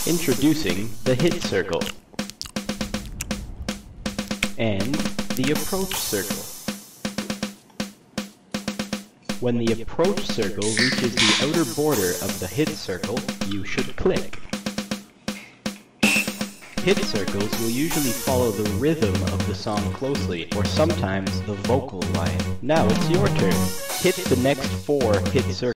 Introducing the hit circle and the approach circle. When the approach circle reaches the outer border of the hit circle, you should click. Hit circles will usually follow the rhythm of the song closely, or sometimes the vocal line. Now it's your turn. Hit the next 4 hit circles.